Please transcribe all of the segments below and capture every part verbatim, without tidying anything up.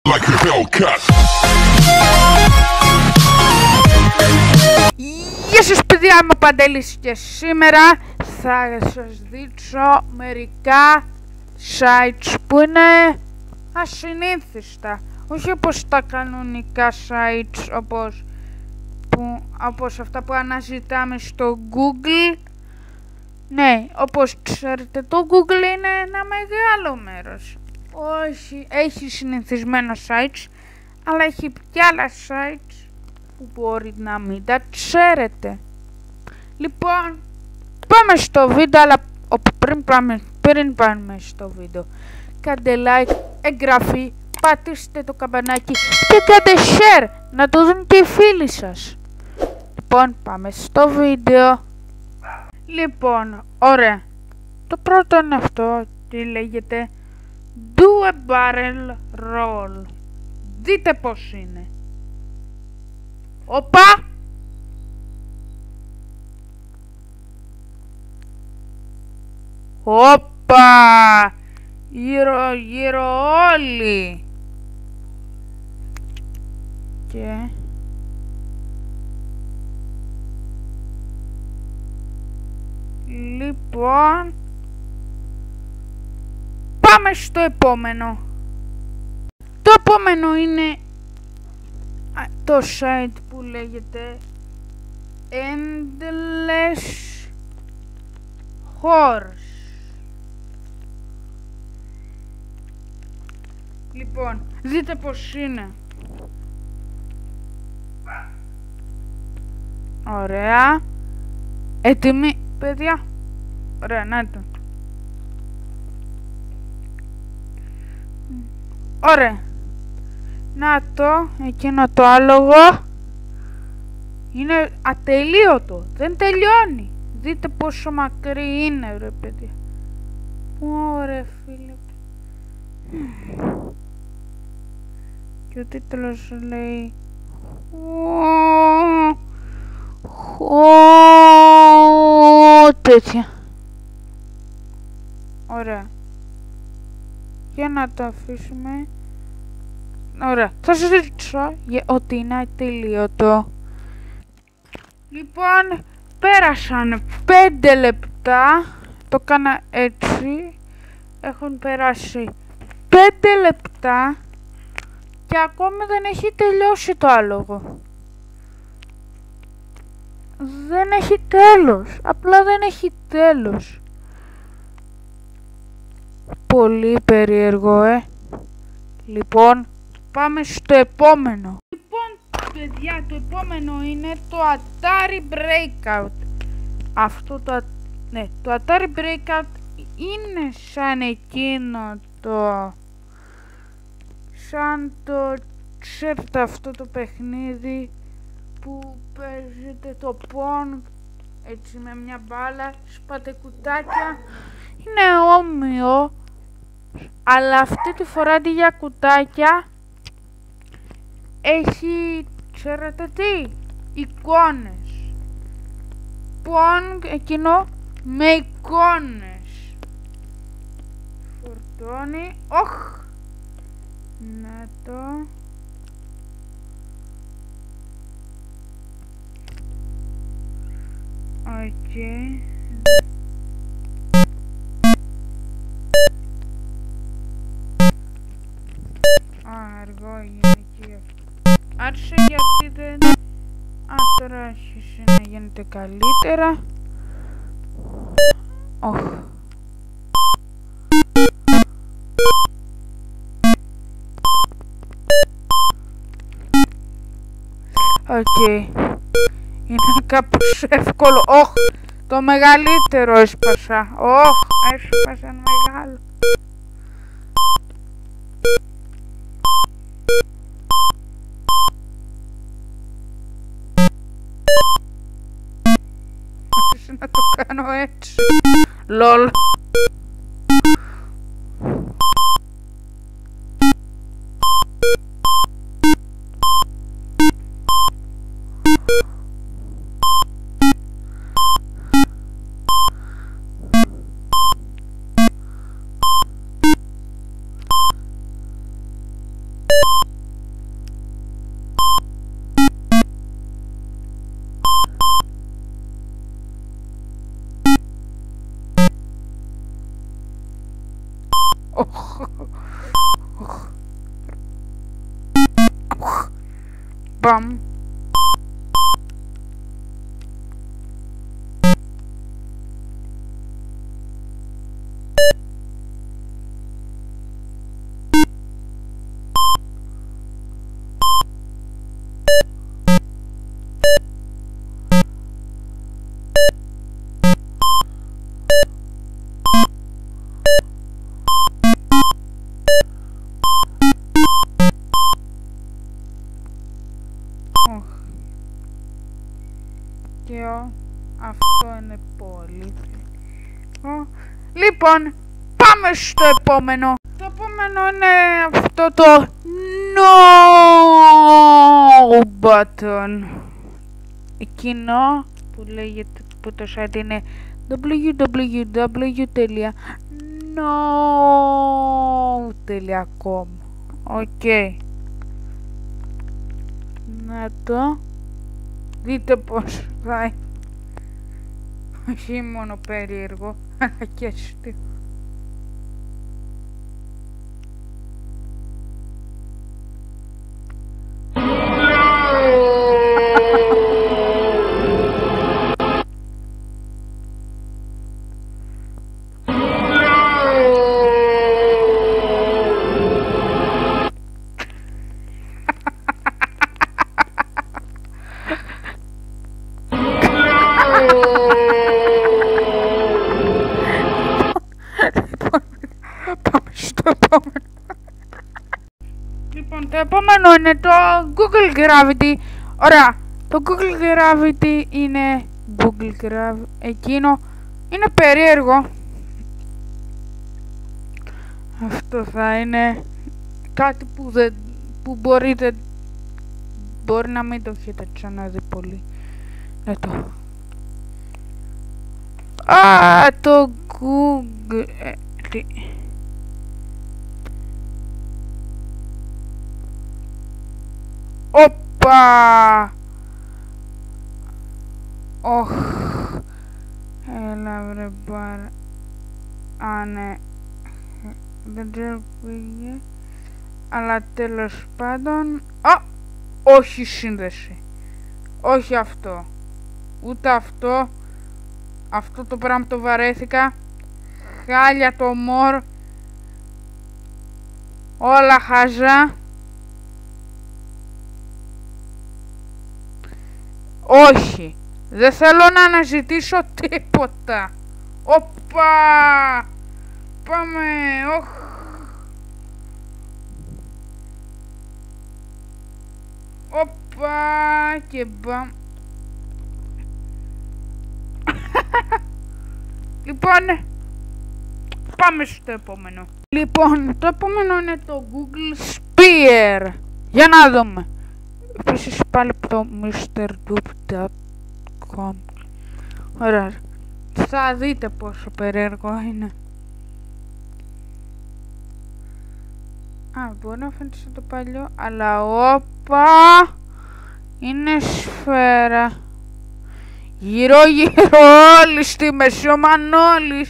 Like a Hellcat. Γεια σας παιδιά, είμαι ο Παντέλης και σήμερα θα σας δείξω μερικά sites που είναι ασυνήθιστα. Όχι όπως τα κανονικά sites, όπως, που, όπως αυτά που αναζητάμε στο Google. Ναι, όπως ξέρετε το Google είναι ένα μεγάλο μέρος. Όχι, έχει συνηθισμένα sites, αλλά έχει και άλλα sites που μπορεί να μην τα ξέρετε. Λοιπόν, πάμε στο βίντεο, αλλά πριν πάμε, πριν πάμε στο βίντεο, κάντε like, εγγραφή, πατήστε το καμπανάκι και κάντε share, να το δουν και οι φίλοι σας. Λοιπόν, πάμε στο βίντεο. Λοιπόν, ωραία. Το πρώτο είναι αυτό, τι λέγεται Do a barrel roll. Δείτε πως είναι. Οπα! Οπα! Γύρω γύρω όλοι. Και λοιπόν πάμε στο επόμενο. Το επόμενο είναι το site που λέγεται Endless Horse. Λοιπόν, δείτε πως είναι. Ωραία. Έτοιμοι, παιδιά. Ωραία, να το. Ωραία. Να το, εκείνο το άλογο είναι ατελείωτο, δεν τελειώνει. Δείτε πόσο μακρύ είναι, ρε παιδιά. Ωραία φίλε. Και ο τίτλος λέει τέτοια. Ωραία. Για να το αφήσουμε. Ωραία. Θα σας δείξω ότι είναι ατελείωτο. Λοιπόν, πέρασαν πέντε λεπτά. Το κάνα έτσι. Έχουν περάσει πέντε λεπτά και ακόμη δεν έχει τελειώσει το άλογο. Δεν έχει τέλος. Απλά δεν έχει τέλος. Πολύ περίεργο, ε. Λοιπόν, πάμε στο επόμενο. Λοιπόν, παιδιά, το επόμενο είναι το Atari Breakout. Αυτό το, ναι, το Atari Breakout είναι σαν εκείνο το... Σαν το... Ξέρετε αυτό το παιχνίδι που παίζετε το Pong, έτσι με μια μπάλα, σπάτε κουτάκια. Είναι όμοιο, αλλά αυτή τη φορά αντί για κουτάκια έχει, ξέρετε τι, εικόνες. Pong εκείνο με εικόνες. Φορτώνει, όχ, να το. Οκ. Okay. Αργό γυναικείο. Άρχισε γιατί δεν... Α, τώρα άρχισε να γίνεται καλύτερα. Οχ. Οκ. Είναι κάπως εύκολο. Οχ. Το μεγαλύτερο έσπασα. Οχ. Έσπασα μεγάλο. Να το κάνω έτσι. Λολ. Οχ. Οχ. Οχ. Μπαμ. Και αυτό είναι πολύ θετικό. Λοιπόν, πάμε στο επόμενο. Το επόμενο είναι αυτό το No button. Εκείνο που λέγεται, που το site είναι double-u double-u double-u τελεία no τελεία com. Οκ. Να το δείτε πως θα είναι. Όχι μόνο περίεργο, αλλά και αστείο. Λοιπόν, το επόμενο είναι το Google Gravity. Ωραία, το Google Gravity είναι Google Gravity, εκείνο είναι περίεργο. Αυτό θα είναι κάτι που, δεν, που μπορείτε, μπορεί να μην το έχετε ξαναδεί πολύ. Δεν το. Α, το Google. Ε, τι. Οπα! Οχ. Έλα βρε μπαρα. Α, ναι. Δεν ξέρω που πήγε. Αλλά τέλος πάντων. Α! Όχι σύνδεση. Όχι αυτό. Ούτε αυτό. Αυτό το πράγμα το βαρέθηκα. Χάλια το μόρ. Όλα χάζα. Όχι. Δεν θέλω να αναζητήσω τίποτα. Οπα! Πάμε. Οχ. Οπα. Και μπαμ. Λοιπόν, πάμε στο επόμενο. Λοιπόν, το επόμενο είναι το Google Sphere. Για να δούμε. Επίσης πάλι από το mister doop τελεία com. Ωραία. Θα δείτε πόσο περίεργο είναι. Α, μπορεί να φαίνεται σαν το παλιό, αλλά όπα! Είναι σφαίρα. Γύρω γύρω όλοι στη μέση ο Μανώλης.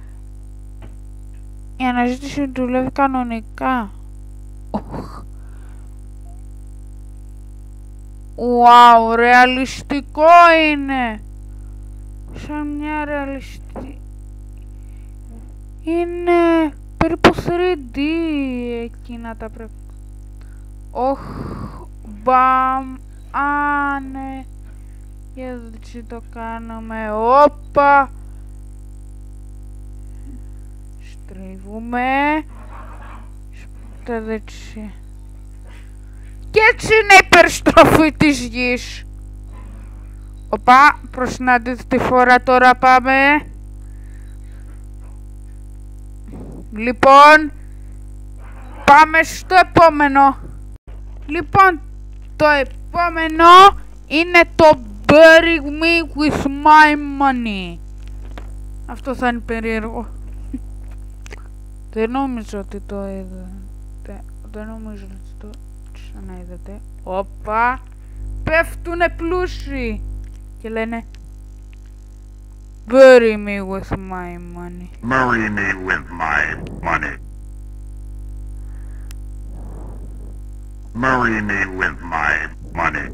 Η αναζήτηση δουλεύει κανονικά. Οχ. Wow, ρεαλιστικό είναι. Σαν μια ρεαλιστική. Είναι περίπου θρι ντι εκείνα τα πρέπει. Οχ, μπαμ, α, ναι. Για έτσι το κάνουμε. Όπα. Στρίβουμε. Στα δεξιά. Και έτσι είναι η υπερστροφή της γης. Οπα, προς την αντίθετη φορά τώρα πάμε. Λοιπόν, πάμε στο επόμενο. Λοιπόν, το επόμενο είναι το Bury me with my money. Αυτό θα είναι περίεργο. Δεν νομίζω ότι το είδατε. Δεν νομίζω ότι το ξαναείδατε. Όπα. Πέφτουνε πλούσιοι. Και λένε Bury me with my money. Marry me with my money. Marry me with my money.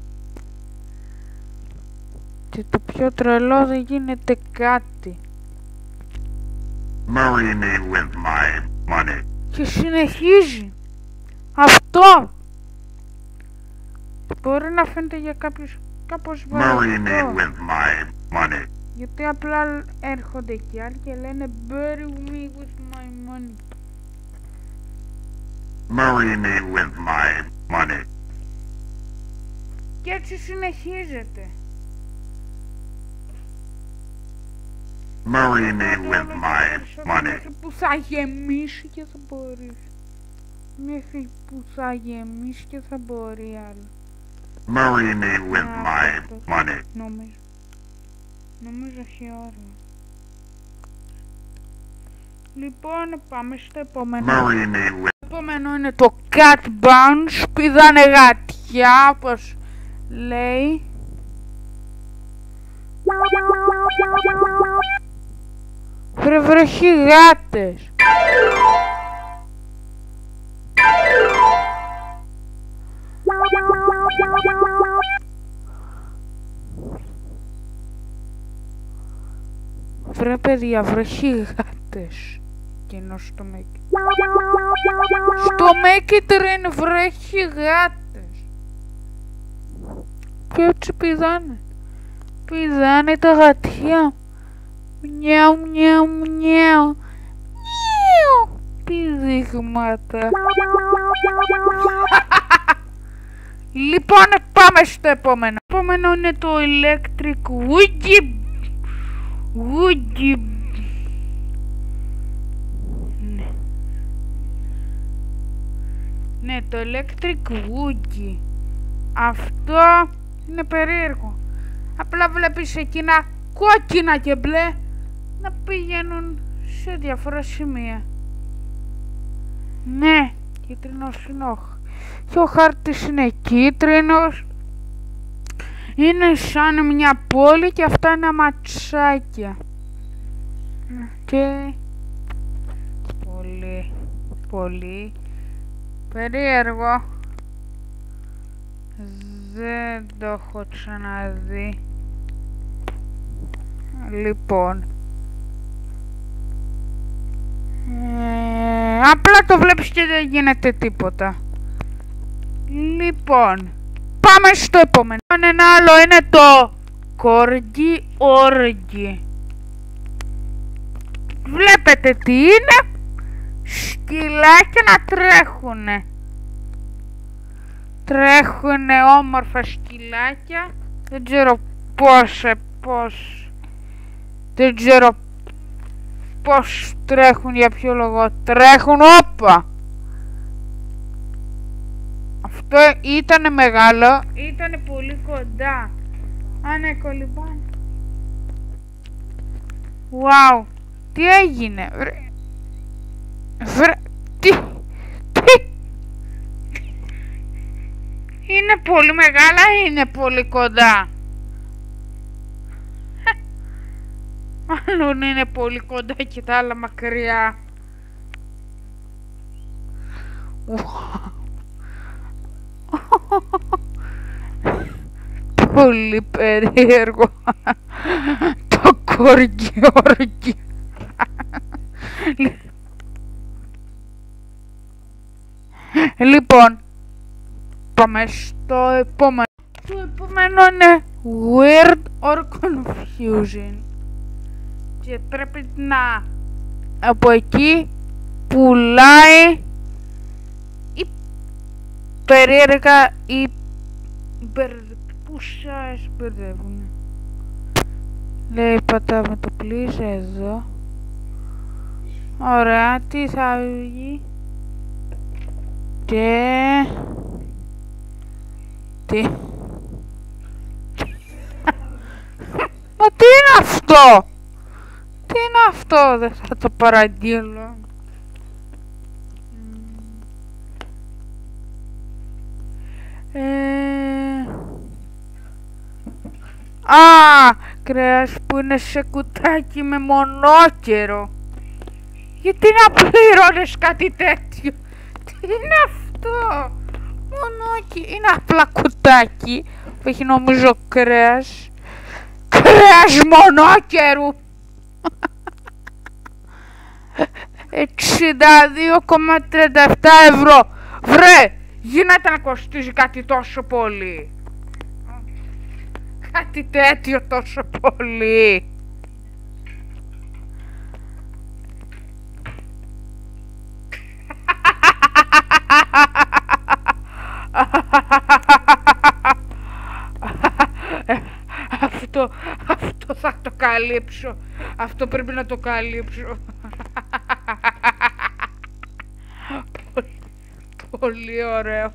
Και το πιο τρελό, δεν γίνεται κάτι. Marry me with my money. Και συνεχίζει. Αυτό. Μπορεί να φαίνεται για κάποιους κάπως Marry me βαρετό. with my money. Γιατί απλά έρχονται και άλλοι και λένε bury me with my money. Marry me with my money. Και έτσι συνεχίζεται. Marry me with my money. Μέχρι που θα γεμίσει και θα μπορεί. Μέχρι που θα γεμίσει και θα μπορεί άλλο. Marry me with my money. Νομίζω. Νομίζω έχει όριο. Λοιπόν, πάμε στο επόμενο. Marry me with. Το επόμενο είναι το Cat Bounce. Πηδάνε γατιά, όπως λέει. Βρε βροχή γάτες. Βρε παιδιά, βροχή γάτες. Κοινό στο Μέκη. Στο Μέκη τρένε βροχή γάτες. Και έτσι πηδάνε. Πηδάνε τα γατιά. Μιαου, μιαου, μιαου. Μιαου. Πηδήγματα. Λοιπόν, πάμε στο επόμενο. Το επόμενο είναι το Electric Woogie. Woogie. Ναι. Ναι, το Electric Woogie. Αυτό είναι περίεργο. Απλά βλέπεις εκείνα κόκκινα και μπλε να πηγαίνουν σε διάφορα σημεία. Ναι, κίτρινος είναι ο... και ο χάρτης είναι κίτρινος. Είναι σαν μια πόλη και αυτά είναι ματσάκια. Και πολύ, πολύ περίεργο. Δεν το έχω ξαναδεί. Λοιπόν, ε, απλά το βλέπεις και δεν γίνεται τίποτα. Λοιπόν, πάμε στο επόμενο. Ένα άλλο είναι το Corgi Orgi. Βλέπετε τι είναι? Σκυλάκια να τρέχουνε. Τρέχουνε όμορφα σκυλάκια. Δεν ξέρω πώς, πώς Δεν ξέρω πώς τρέχουν, για ποιο λόγο τρέχουν. Όπα! Αυτό ήτανε μεγάλο, ήτανε πολύ κοντά. Άνε κολυμπάνε. Wow! Τι έγινε? Βρε... Βρε... Τι... Τι... Είναι πολύ μεγάλα ή είναι πολύ κοντά? Μάλλον είναι πολύ κοντά και τα άλλα μακριά. Πολύ περίεργο. Το Corgi Orgi. Λοιπόν, πάμε στο επόμενο. Το επόμενο είναι Weird or Confusing. Και πρέπει να από εκεί πουλάει ή περίεργα ή που σας μπερδεύουν. Λέει πατάμε το please εδώ. Ωραία, τι θα βγει? Και... Τι... Μα τι είναι αυτό? Τι είναι αυτό? Δεν θα το παραγγείλω. Ε... Α, κρέας που είναι σε κουτάκι με μονόκερο. Γιατί να πληρώνεις κάτι τέτοιο? Τι είναι αυτό? Μου Όχι, είναι απλά κουτάκι που έχει νομίζω κρέας. Κρέας μονόκερου. εξήντα δύο κόμμα τριάντα επτά ευρώ. Βρε, γίνεται να κοστίζει κάτι τόσο πολύ? Κάτι τέτοιο τόσο πολύ? Αυτό, αυτό θα το καλύψω. Αυτό πρέπει να το καλύψω. Πολύ, πολύ ωραίο.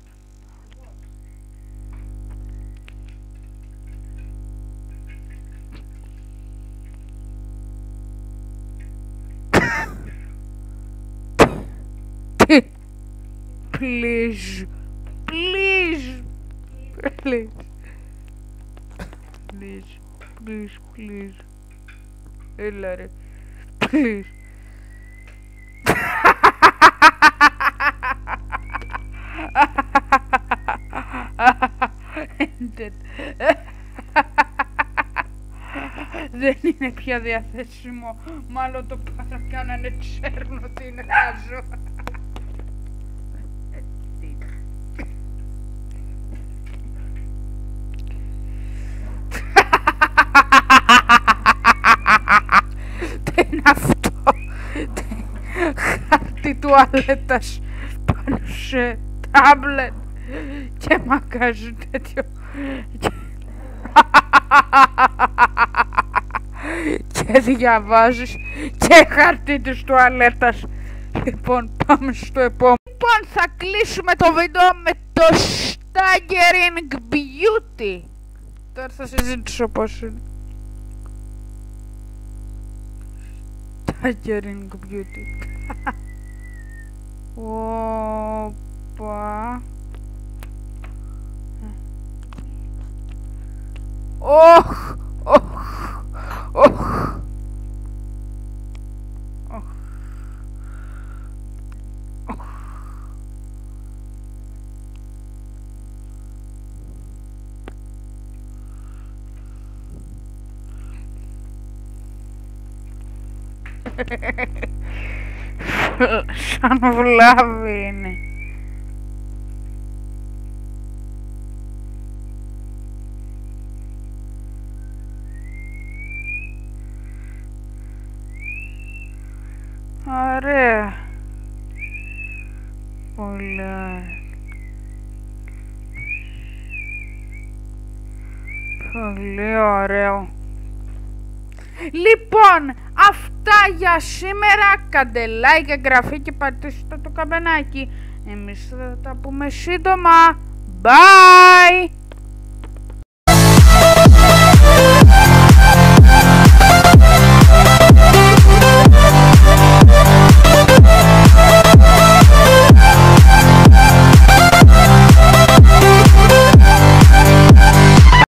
Please, please, please, please, please, please. Έλα ρε, please. Δεν είναι πια διαθέσιμο. Μάλλον το παρακάνανε, ξέρουν ότι είναι χάζο. Τι είναι αυτό? Χάρτη τουαλέτας πάνω σε τάμπλετ και μαγκάζι τέτοιο. Και διαβάζεις και χαρτί της τουαλέτας. Λοιπόν, πάμε στο επόμενο. Λοιπόν, θα κλείσουμε το βίντεο με το Staggering Beauty. Τώρα θα συζητήσω πώς είναι. Staggering Beauty. Όπα. Όχ, όχ, όχ. Σαν βλάβη είναι. Ωραία. Πολύ Πολύ ωραίο. Λοιπόν, αυτά για σήμερα. Κάντε like, εγγραφή και πατήστε το καμπανάκι. Εμείς θα τα πούμε σύντομα. Bye!